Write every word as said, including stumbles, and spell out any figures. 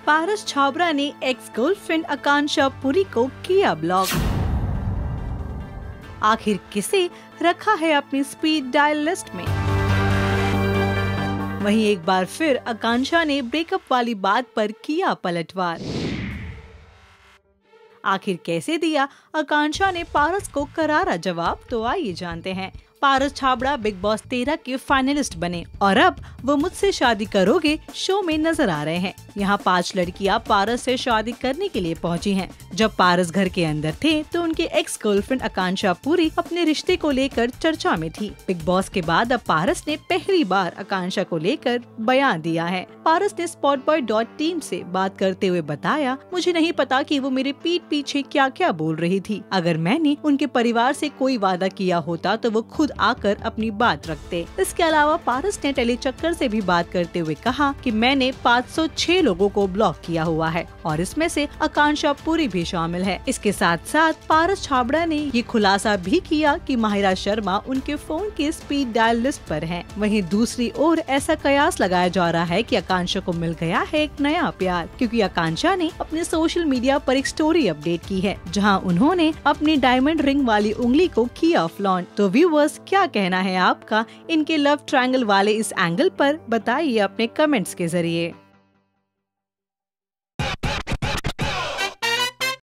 पारस छाबड़ा ने ex girlfriend आकांक्षा पुरी को किया ब्लॉक। आखिर किसे रखा है अपनी स्पीड डायल लिस्ट में? वहीं एक बार फिर आकांक्षा ने ब्रेकअप वाली बात पर किया पलटवार। आखिर कैसे दिया आकांक्षा ने पारस को करारा जवाब, तो आइए जानते हैं। पारस छाबड़ा बिग बॉस तेरह के फाइनलिस्ट बने और अब वो मुझसे शादी करोगे शो में नजर आ रहे हैं। यहाँ पांच लड़कियाँ पारस से शादी करने के लिए पहुँची हैं। जब पारस घर के अंदर थे तो उनके एक्स गर्लफ्रेंड आकांक्षा पुरी अपने रिश्ते को लेकर चर्चा में थी। बिग बॉस के बाद अब पारस ने पहली बार आकांक्षा को लेकर बयान दिया है। पारस ने स्पॉट बॉय डॉट टीम से बात करते हुए बताया, मुझे नहीं पता कि वो मेरे पीठ पीछे क्या क्या बोल रही थी। अगर मैंने उनके परिवार से कोई वादा किया होता तो वो खुद आकर अपनी बात रखते। इसके अलावा पारस ने टेलीचक्कर से भी बात करते हुए कहा कि मैंने पाँच सौ छह लोगों को ब्लॉक किया हुआ है और इसमें से आकांक्षा पुरी भी शामिल है। इसके साथ साथ पारस छाबड़ा ने ये खुलासा भी किया कि माहिरा शर्मा उनके फोन की स्पीड डायल लिस्ट पर हैं। वहीं दूसरी ओर ऐसा कयास लगाया जा रहा है कि आकांक्षा को मिल गया है एक नया प्यार, क्योंकि आकांक्षा ने अपने सोशल मीडिया पर एक स्टोरी अपडेट की है जहां उन्होंने अपनी डायमंड रिंग वाली उंगली को किया फ्लॉन्ट। तो व्यूअर्स, क्या कहना है आपका इनके लव ट्रायंगल वाले इस एंगल पर? बताइए अपने कमेंट्स के जरिए।